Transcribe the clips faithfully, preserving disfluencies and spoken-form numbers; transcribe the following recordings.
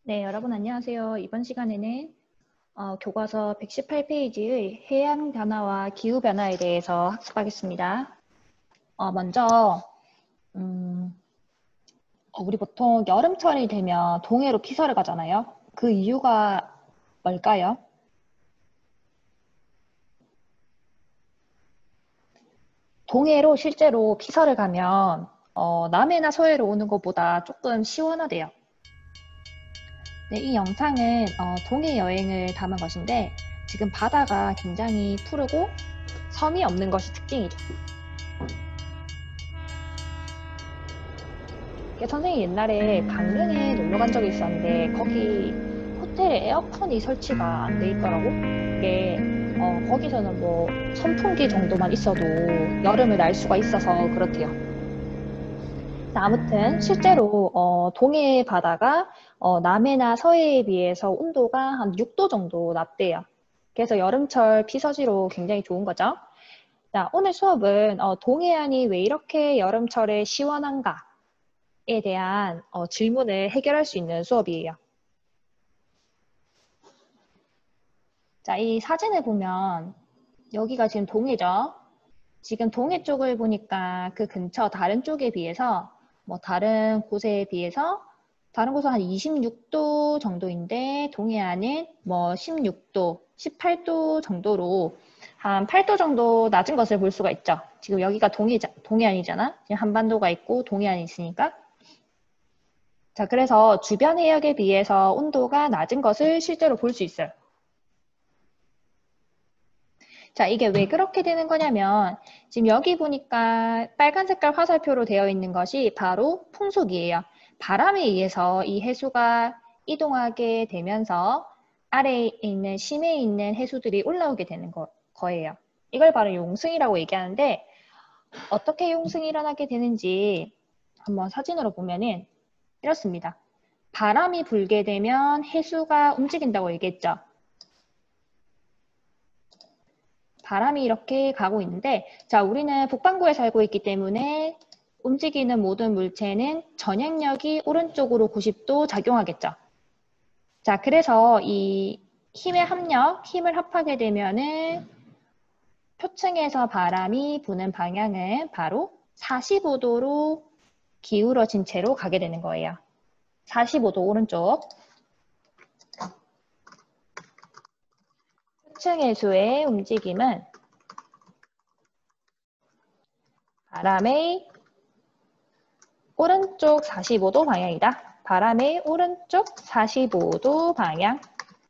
네, 여러분 안녕하세요. 이번 시간에는 어, 교과서 백십팔 페이지의 해양 변화와 기후 변화에 대해서 학습하겠습니다. 어, 먼저 음, 어, 우리 보통 여름철이 되면 동해로 피서를 가잖아요. 그 이유가 뭘까요? 동해로 실제로 피서를 가면 어, 남해나 서해로 오는 것보다 조금 시원하대요. 네, 이 영상은 어, 동해 여행을 담은 것인데 지금 바다가 굉장히 푸르고 섬이 없는 것이 특징이죠. 선생님이 옛날에 강릉에 놀러 간 적이 있었는데 거기 호텔에 에어컨이 설치가 안 돼 있더라고. 이게 어, 거기서는 뭐 선풍기 정도만 있어도 여름을 날 수가 있어서 그렇대요. 아무튼 실제로 어, 동해 바다가 어, 남해나 서해에 비해서 온도가 한 육 도 정도 낮대요. 그래서 여름철 피서지로 굉장히 좋은 거죠. 자, 오늘 수업은 어, 동해안이 왜 이렇게 여름철에 시원한가? 에 대한 어, 질문을 해결할 수 있는 수업이에요. 자, 이 사진을 보면 여기가 지금 동해죠. 지금 동해 쪽을 보니까 그 근처 다른 쪽에 비해서 뭐 다른 곳에 비해서 다른 곳은 한 이십육 도 정도인데 동해안은 뭐 십육 도, 십팔 도 정도로 한 팔 도 정도 낮은 것을 볼 수가 있죠. 지금 여기가 동해, 동해안이잖아. 지금 한반도가 있고 동해안이 있으니까. 자, 그래서 주변 해역에 비해서 온도가 낮은 것을 실제로 볼 수 있어요. 자, 이게 왜 그렇게 되는 거냐면 지금 여기 보니까 빨간 색깔 화살표로 되어 있는 것이 바로 풍속이에요. 바람에 의해서 이 해수가 이동하게 되면서 아래에 있는 심해에 있는 해수들이 올라오게 되는 거, 거예요. 이걸 바로 용승이라고 얘기하는데 어떻게 용승이 일어나게 되는지 한번 사진으로 보면은 이렇습니다. 바람이 불게 되면 해수가 움직인다고 얘기했죠. 바람이 이렇게 가고 있는데, 자, 우리는 북반구에 살고 있기 때문에 움직이는 모든 물체는 전향력이 오른쪽으로 구십 도 작용하겠죠. 자, 그래서 이 힘의 합력, 힘을 합하게 되면은 표층에서 바람이 부는 방향은 바로 사십오 도로 기울어진 채로 가게 되는 거예요. 사십오 도 오른쪽. 표층 해수의 움직임은 바람의 오른쪽 사십오 도 방향이다. 바람의 오른쪽 사십오 도 방향.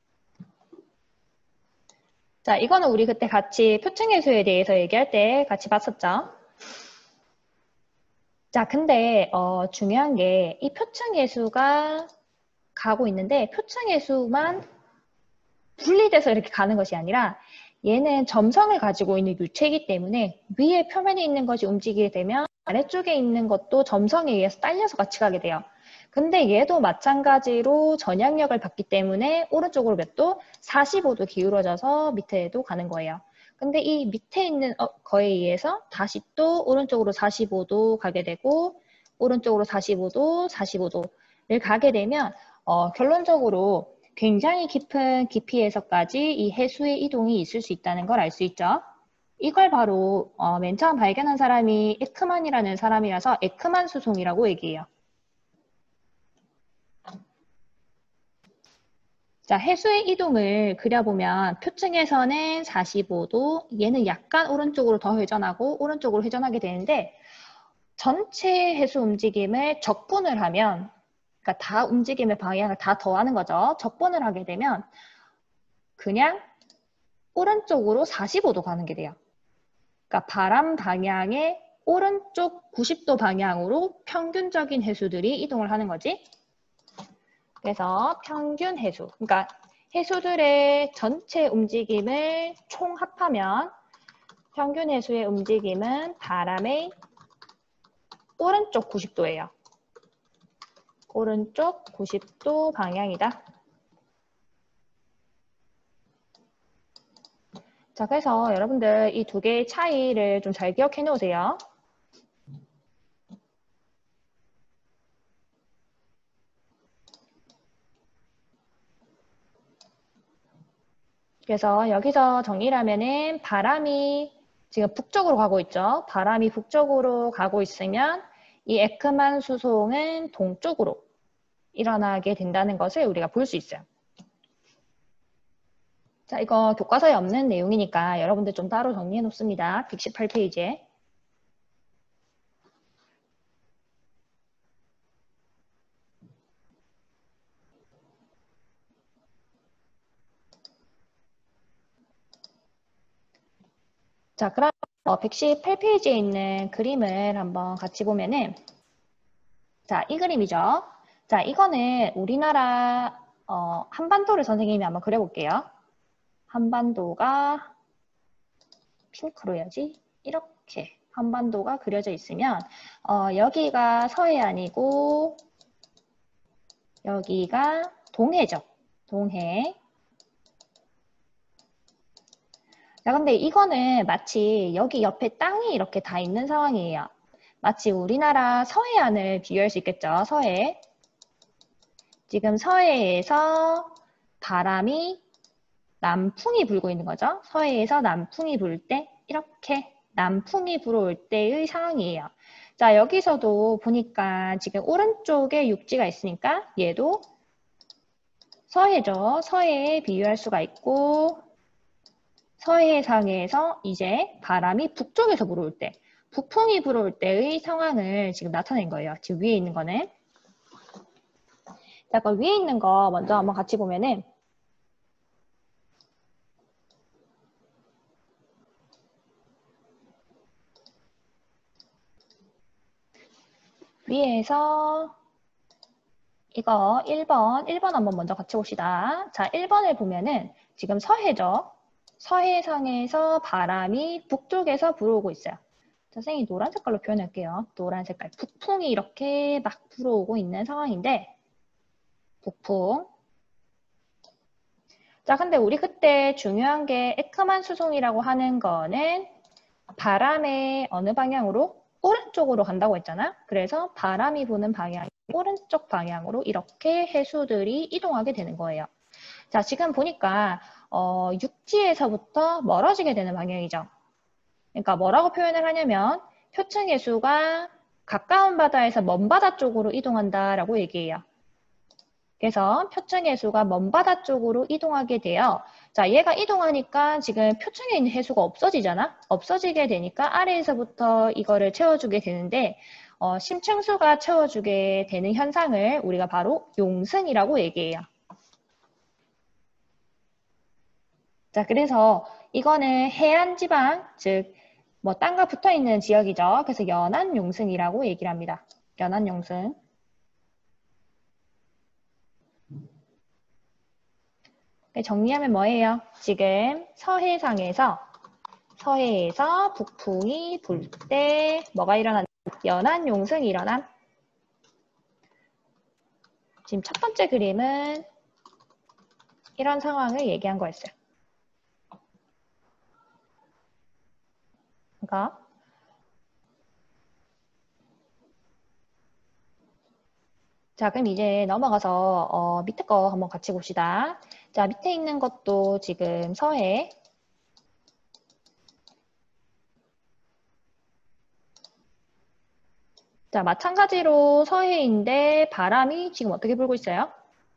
자, 이거는 우리 그때 같이 표층 해수에 대해서 얘기할 때 같이 봤었죠. 자, 근데 어, 중요한 게 이 표층 해수가 가고 있는데 표층 해수만 분리돼서 이렇게 가는 것이 아니라 얘는 점성을 가지고 있는 유체이기 때문에 위에 표면에 있는 것이 움직이게 되면 아래쪽에 있는 것도 점성에 의해서 딸려서 같이 가게 돼요. 근데 얘도 마찬가지로 전향력을 받기 때문에 오른쪽으로 몇 도? 사십오 도 기울어져서 밑에도 가는 거예요. 근데 이 밑에 있는 거에 의해서 다시 또 오른쪽으로 사십오 도 가게 되고 오른쪽으로 사십오 도, 사십오 도를 가게 되면 어, 결론적으로 굉장히 깊은 깊이에서까지 이 해수의 이동이 있을 수 있다는 걸 알 수 있죠. 이걸 바로 어, 맨 처음 발견한 사람이 에크만이라는 사람이라서 에크만 수송이라고 얘기해요. 자, 해수의 이동을 그려보면 표층에서는 사십오 도, 얘는 약간 오른쪽으로 더 회전하고 오른쪽으로 회전하게 되는데 전체 해수 움직임을 적분을 하면 그러니까 다 움직임의 방향을 다 더하는 거죠. 적분을 하게 되면 그냥 오른쪽으로 사십오 도 가는 게 돼요. 그러니까 바람 방향의 오른쪽 구십 도 방향으로 평균적인 해수들이 이동을 하는 거지. 그래서 평균 해수, 그러니까 해수들의 전체 움직임을 총합하면 평균 해수의 움직임은 바람의 오른쪽 구십 도예요. 오른쪽 구십 도 방향이다. 자, 그래서 여러분들 이 두 개의 차이를 좀 잘 기억해 놓으세요. 그래서 여기서 정리를 하면은 바람이 지금 북쪽으로 가고 있죠. 바람이 북쪽으로 가고 있으면 이 에크만 수송은 동쪽으로 일어나게 된다는 것을 우리가 볼 수 있어요. 자, 이거 교과서에 없는 내용이니까 여러분들 좀 따로 정리해 놓습니다. 백십팔 페이지에. 자, 그럼 백십팔 페이지에 있는 그림을 한번 같이 보면은, 자, 이 그림이죠. 자, 이거는 우리나라 어, 한반도를 선생님이 한번 그려볼게요. 한반도가 핑크로 해야지. 이렇게 한반도가 그려져 있으면 어, 여기가 서해안이고 여기가 동해죠. 동해. 자, 근데 이거는 마치 여기 옆에 땅이 이렇게 다 있는 상황이에요. 마치 우리나라 서해안을 비교할 수 있겠죠. 서해. 지금 서해에서 바람이 남풍이 불고 있는 거죠. 서해에서 남풍이 불 때 이렇게 남풍이 불어올 때의 상황이에요. 자, 여기서도 보니까 지금 오른쪽에 육지가 있으니까 얘도 서해죠. 서해에 비유할 수가 있고 서해상에서 이제 바람이 북쪽에서 불어올 때 북풍이 불어올 때의 상황을 지금 나타낸 거예요. 지금 위에 있는 거는. 자, 그럼 위에 있는 거 먼저 한번 같이 보면은 위에서 이거 일 번, 일 번 한번 먼저 같이 봅시다. 자, 일 번을 보면은 지금 서해죠. 서해상에서 바람이 북쪽에서 불어오고 있어요. 선생님이 노란 색깔로 표현할게요. 노란 색깔. 북풍이 이렇게 막 불어오고 있는 상황인데 북풍. 자, 근데 우리 그때 중요한 게 에크만 수송이라고 하는 거는 바람의 어느 방향으로? 오른쪽으로 간다고 했잖아. 그래서 바람이 부는 방향이 오른쪽 방향으로 이렇게 해수들이 이동하게 되는 거예요. 자, 지금 보니까 어, 육지에서부터 멀어지게 되는 방향이죠. 그러니까 뭐라고 표현을 하냐면 표층 해수가 가까운 바다에서 먼 바다 쪽으로 이동한다라고 얘기해요. 그래서 표층 해수가 먼 바다 쪽으로 이동하게 돼요. 자, 얘가 이동하니까 지금 표층에 있는 해수가 없어지잖아? 없어지게 되니까 아래에서부터 이거를 채워주게 되는데 어, 심층수가 채워주게 되는 현상을 우리가 바로 용승이라고 얘기해요. 자, 그래서 이거는 해안지방, 즉 뭐 땅과 붙어있는 지역이죠. 그래서 연안용승이라고 얘기를 합니다. 연안용승. 정리하면 뭐예요? 지금 서해상에서 서해에서 북풍이 불 때 뭐가 일어난다? 연안용승이 일어난. 지금 첫 번째 그림은 이런 상황을 얘기한 거였어요. 그러니까 자, 그럼 이제 넘어가서 어, 밑에 거 한번 같이 봅시다. 자, 밑에 있는 것도 지금 서해. 자, 마찬가지로 서해인데 바람이 지금 어떻게 불고 있어요?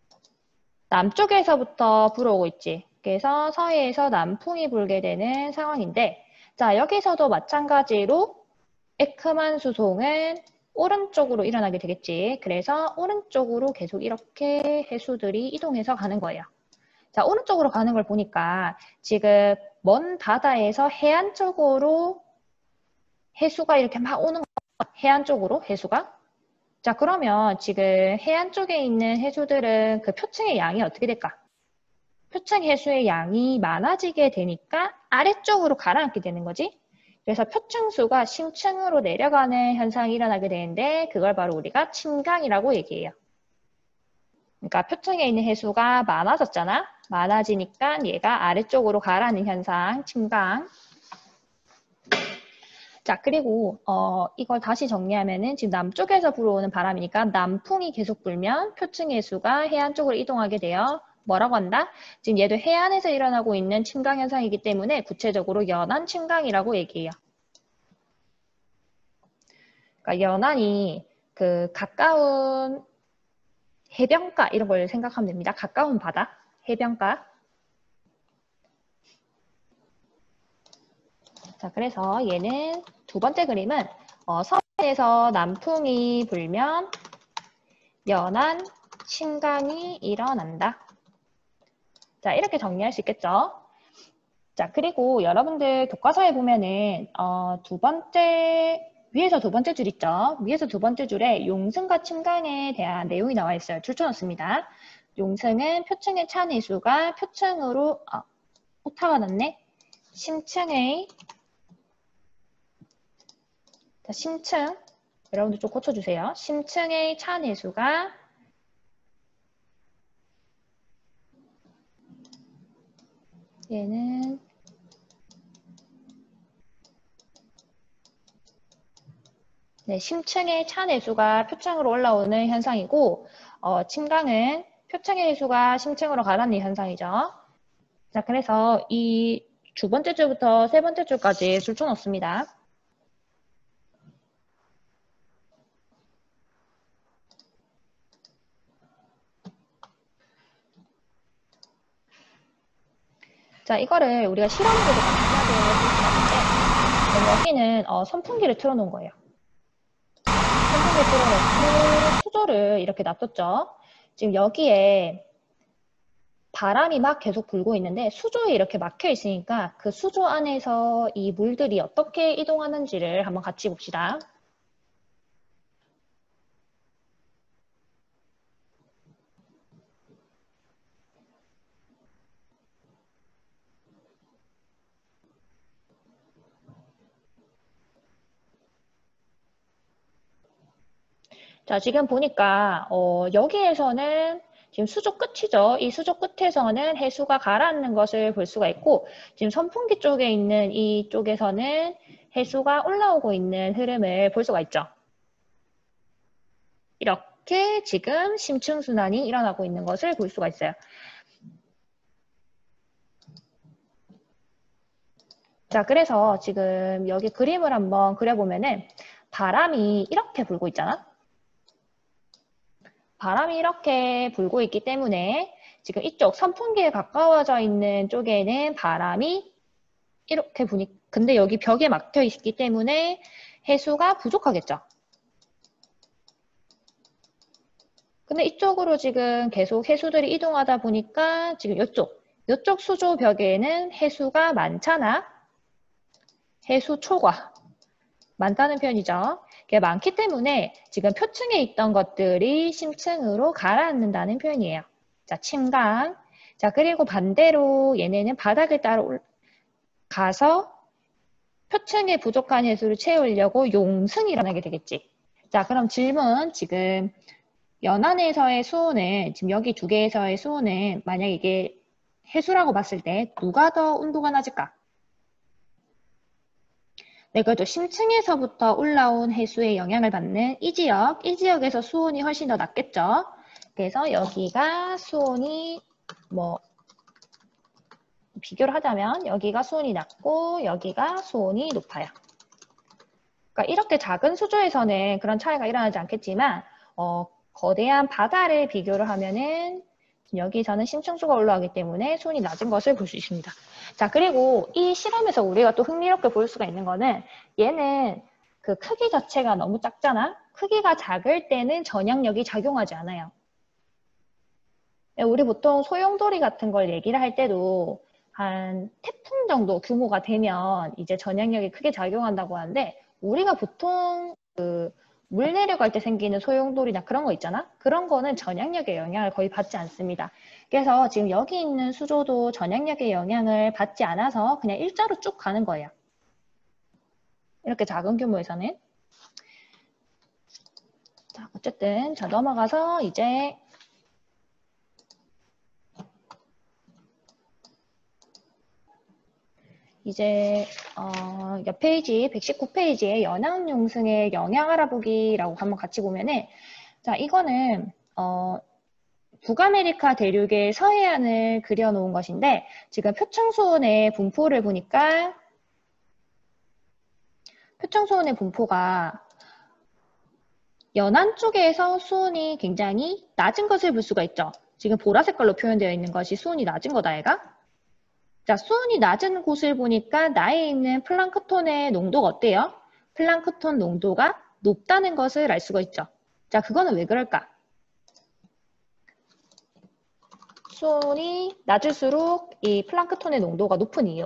남쪽에서부터 불어오고 있지. 그래서 서해에서 남풍이 불게 되는 상황인데 자, 여기서도 마찬가지로 에크만 수송은 오른쪽으로 일어나게 되겠지. 그래서 오른쪽으로 계속 이렇게 해수들이 이동해서 가는 거예요. 자, 오른쪽으로 가는 걸 보니까 지금 먼 바다에서 해안 쪽으로 해수가 이렇게 막 오는 거예요. 해안 쪽으로 해수가. 자, 그러면 지금 해안 쪽에 있는 해수들은 그 표층의 양이 어떻게 될까? 표층 해수의 양이 많아지게 되니까 아래쪽으로 가라앉게 되는 거지. 그래서 표층수가 심층으로 내려가는 현상이 일어나게 되는데 그걸 바로 우리가 침강이라고 얘기해요. 그러니까 표층에 있는 해수가 많아졌잖아. 많아지니까 얘가 아래쪽으로 가라는 현상, 침강. 자, 그리고 어, 이걸 다시 정리하면은 지금 남쪽에서 불어오는 바람이니까 남풍이 계속 불면 표층 해수가 해안 쪽으로 이동하게 되어 뭐라고 한다? 지금 얘도 해안에서 일어나고 있는 침강 현상이기 때문에 구체적으로 연안 침강이라고 얘기해요. 그러니까 연안이 그 가까운 해변가 이런 걸 생각하면 됩니다. 가까운 바다, 해변가. 자, 그래서 얘는 두 번째 그림은 어, 서해에서 남풍이 불면 연안 침강이 일어난다. 자, 이렇게 정리할 수 있겠죠? 자, 그리고 여러분들 교과서에 보면은 어, 두 번째 위에서 두 번째 줄 있죠? 위에서 두 번째 줄에 용승과 침강에 대한 내용이 나와 있어요. 줄쳐놓습니다. 용승은 표층의 차내수가 표층으로 아, 오타가 났네. 심층의 자, 심층 여러분들 좀 고쳐주세요. 심층의 차내수가 얘는 네, 심층의 차내수가 표층으로 올라오는 현상이고 어, 침강은 표층의 내수가 심층으로 가라앉는 현상이죠. 자, 그래서 이 두 번째 줄부터 세 번째 줄까지 줄쳐놓습니다. 자, 이거를 우리가 실험으로도 간단하게 볼 수 있는데 여기는 어, 선풍기를 틀어놓은 거예요. 선풍기 틀어놓고 수조를 이렇게 놔뒀죠. 지금 여기에 바람이 막 계속 불고 있는데 수조에 이렇게 막혀 있으니까 그 수조 안에서 이 물들이 어떻게 이동하는지를 한번 같이 봅시다. 자, 지금 보니까 어, 여기에서는 지금 수조 끝이죠. 이 수조 끝에서는 해수가 가라앉는 것을 볼 수가 있고 지금 선풍기 쪽에 있는 이 쪽에서는 해수가 올라오고 있는 흐름을 볼 수가 있죠. 이렇게 지금 심층순환이 일어나고 있는 것을 볼 수가 있어요. 자, 그래서 지금 여기 그림을 한번 그려보면은 바람이 이렇게 불고 있잖아. 바람이 이렇게 불고 있기 때문에 지금 이쪽 선풍기에 가까워져 있는 쪽에는 바람이 이렇게 부니 근데 여기 벽에 막혀 있기 때문에 해수가 부족하겠죠. 근데 이쪽으로 지금 계속 해수들이 이동하다 보니까 지금 이쪽, 이쪽 수조 벽에는 해수가 많잖아. 해수 초과. 많다는 표현이죠. 그게 많기 때문에 지금 표층에 있던 것들이 심층으로 가라앉는다는 표현이에요. 자, 침강. 자, 그리고 반대로 얘네는 바닥을 따라 가서 표층에 부족한 해수를 채우려고 용승이 일어나게 되겠지. 자, 그럼 질문. 지금 연안에서의 수온은 지금 여기 두 개에서의 수온은 만약 이게 해수라고 봤을 때 누가 더 온도가 낮을까? 네, 그래도 심층에서부터 올라온 해수의 영향을 받는 이 지역, 이 지역에서 수온이 훨씬 더 낮겠죠. 그래서 여기가 수온이 뭐 비교를 하자면 여기가 수온이 낮고 여기가 수온이 높아요. 그러니까 이렇게 작은 수조에서는 그런 차이가 일어나지 않겠지만 어, 거대한 바다를 비교를 하면은 여기서는 심층수가 올라가기 때문에 수온이 낮은 것을 볼 수 있습니다. 자, 그리고 이 실험에서 우리가 또 흥미롭게 볼 수가 있는 거는 얘는 그 크기 자체가 너무 작잖아? 크기가 작을 때는 전향력이 작용하지 않아요. 우리 보통 소용돌이 같은 걸 얘기를 할 때도 한 태풍 정도 규모가 되면 이제 전향력이 크게 작용한다고 하는데 우리가 보통 그 물 내려갈 때 생기는 소용돌이나 그런 거 있잖아? 그런 거는 전향력의 영향을 거의 받지 않습니다. 그래서 지금 여기 있는 수조도 전향력의 영향을 받지 않아서 그냥 일자로 쭉 가는 거예요. 이렇게 작은 규모에서는. 자, 어쨌든 자 넘어가서 이제 이제 어, 옆 페이지 백십구 페이지에 연안용승의 영향 알아보기라고 한번 같이 보면은 자 이거는 어, 북아메리카 대륙의 서해안을 그려놓은 것인데 지금 표층수온의 분포를 보니까 표층수온의 분포가 연안 쪽에서 수온이 굉장히 낮은 것을 볼 수가 있죠. 지금 보라색깔로 표현되어 있는 것이 수온이 낮은 거다, 얘가. 자, 수온이 낮은 곳을 보니까 나에 있는 플랑크톤의 농도가 어때요? 플랑크톤 농도가 높다는 것을 알 수가 있죠. 자, 그거는 왜 그럴까? 수온이 낮을수록 이 플랑크톤의 농도가 높은 이유.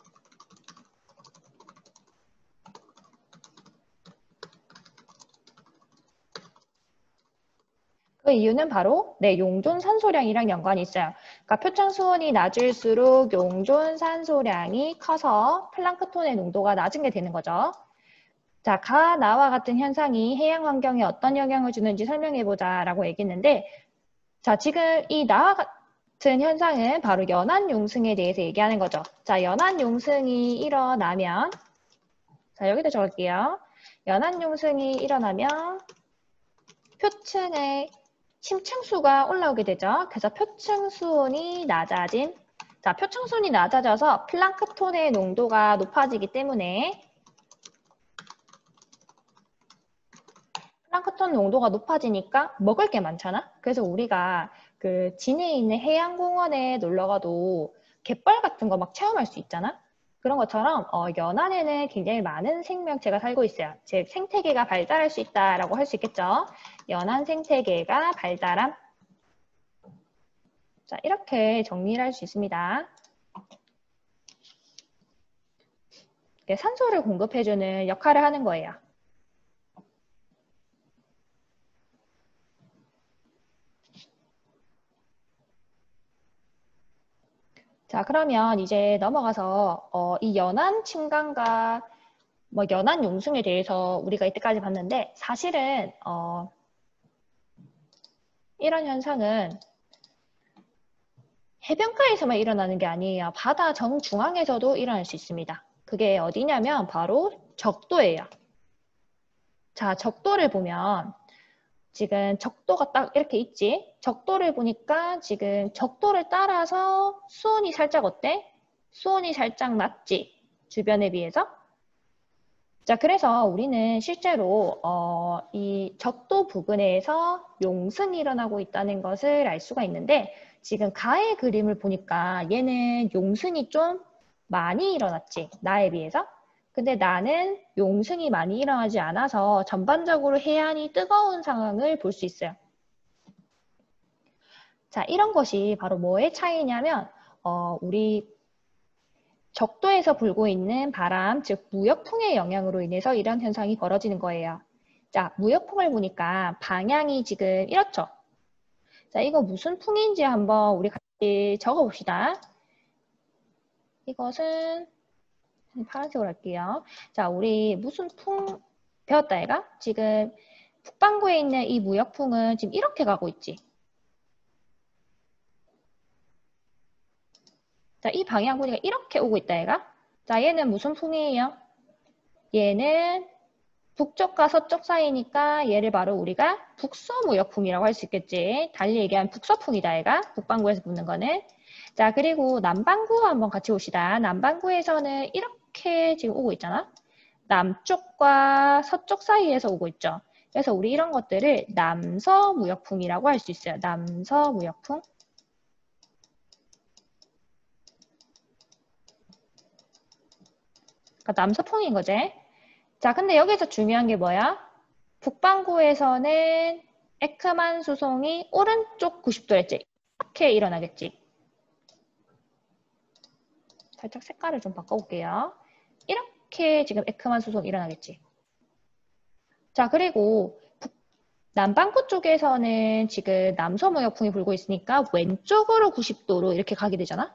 그 이유는 바로 네, 용존 산소량이랑 연관이 있어요. 그러니까 표창 수온이 낮을수록 용존 산소량이 커서 플랑크톤의 농도가 낮은 게 되는 거죠. 자, 가, 나와 같은 현상이 해양 환경에 어떤 영향을 주는지 설명해보자 라고 얘기했는데, 자, 지금 이 나와 같은 현상은 바로 연안 용승에 대해서 얘기하는 거죠. 자, 연안 용승이 일어나면, 자, 여기다 적을게요. 연안 용승이 일어나면 표층의 심층수가 올라오게 되죠. 그래서 표층 수온이 낮아진, 자, 표층 수온이 낮아져서 플랑크톤의 농도가 높아지기 때문에 플랑크톤 농도가 높아지니까 먹을 게 많잖아. 그래서 우리가 그 진해에 있는 해양공원에 놀러가도 갯벌 같은 거 막 체험할 수 있잖아. 그런 것처럼 어, 연안에는 굉장히 많은 생명체가 살고 있어요. 즉 생태계가 발달할 수 있다라고 할 수 있겠죠. 연안 생태계가 발달함. 자, 이렇게 정리를 할 수 있습니다. 산소를 공급해주는 역할을 하는 거예요. 자, 그러면 이제 넘어가서 어, 이 연안 침강과 뭐 연안 용승에 대해서 우리가 이때까지 봤는데 사실은 어, 이런 현상은 해변가에서만 일어나는 게 아니에요. 바다 정중앙에서도 일어날 수 있습니다. 그게 어디냐면 바로 적도예요. 자, 적도를 보면 지금 적도가 딱 이렇게 있지. 적도를 보니까 지금 적도를 따라서 수온이 살짝 어때? 수온이 살짝 낮지. 주변에 비해서. 자, 그래서 우리는 실제로 어, 이 적도 부근에서 용승이 일어나고 있다는 것을 알 수가 있는데 지금 가의 그림을 보니까 얘는 용승이 좀 많이 일어났지. 나에 비해서. 근데 나는 용승이 많이 일어나지 않아서 전반적으로 해안이 뜨거운 상황을 볼 수 있어요. 자, 이런 것이 바로 뭐의 차이냐면 어, 우리 적도에서 불고 있는 바람, 즉 무역풍의 영향으로 인해서 이런 현상이 벌어지는 거예요. 자, 무역풍을 보니까 방향이 지금 이렇죠. 자, 이거 무슨 풍인지 한번 우리 같이 적어봅시다. 이것은 파란색으로 할게요. 자, 우리 무슨 풍 배웠다 얘가? 지금 북반구에 있는 이 무역풍은 지금 이렇게 가고 있지. 자, 이 방향 보니까 이렇게 오고 있다 얘가. 자, 얘는 무슨 풍이에요? 얘는 북쪽과 서쪽 사이니까 얘를 바로 우리가 북서무역풍이라고 할 수 있겠지. 달리 얘기하면 북서풍이다 얘가. 북반구에서 붙는 거는. 자, 그리고 남반구 한번 같이 봅시다. 남반구에서는 이렇게 지금 오고 있잖아. 남쪽과 서쪽 사이에서 오고 있죠. 그래서 우리 이런 것들을 남서무역풍이라고 할 수 있어요. 남서무역풍. 그러니까 남서풍인 거지. 자, 근데 여기서 중요한 게 뭐야? 북반구에서는 에크만 수송이 오른쪽 구십 도랬지. 이렇게 일어나겠지. 살짝 색깔을 좀 바꿔볼게요. 이렇게 지금 에크만 수송이 일어나겠지. 자, 그리고 북, 남반구 쪽에서는 지금 남서무역풍이 불고 있으니까 왼쪽으로 구십 도로 이렇게 가게 되잖아.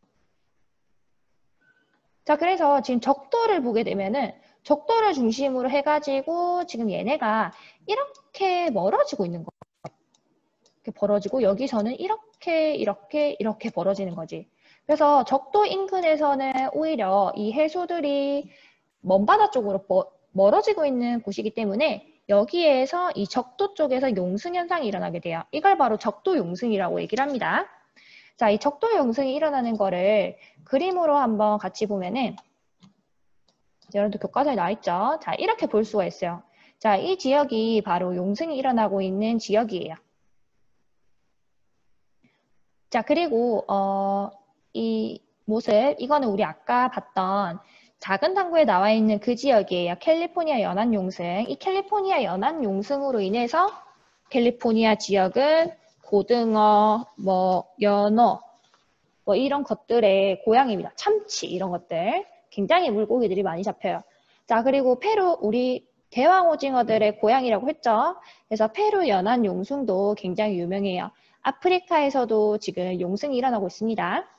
자, 그래서 지금 적도를 보게 되면은 적도를 중심으로 해가지고 지금 얘네가 이렇게 멀어지고 있는 거야. 이렇게 벌어지고 여기서는 이렇게 이렇게 이렇게 벌어지는 거지. 그래서 적도 인근에서는 오히려 이 해수들이 먼바다 쪽으로 멀어지고 있는 곳이기 때문에 여기에서 이 적도 쪽에서 용승 현상이 일어나게 돼요. 이걸 바로 적도 용승이라고 얘기를 합니다. 자, 이 적도 용승이 일어나는 거를 그림으로 한번 같이 보면은 여러분들 교과서에 나와 있죠. 자, 이렇게 볼 수가 있어요. 자, 이 지역이 바로 용승이 일어나고 있는 지역이에요. 자, 그리고 어, 이 모습, 이거는 우리 아까 봤던 작은 탐구에 나와 있는 그 지역이에요. 캘리포니아 연안 용승. 이 캘리포니아 연안 용승으로 인해서 캘리포니아 지역은 고등어, 뭐 연어, 뭐 이런 것들의 고향입니다. 참치 이런 것들. 굉장히 물고기들이 많이 잡혀요. 자, 그리고 페루 우리 대왕 오징어들의 고향이라고 했죠. 그래서 페루 연안 용승도 굉장히 유명해요. 아프리카에서도 지금 용승이 일어나고 있습니다.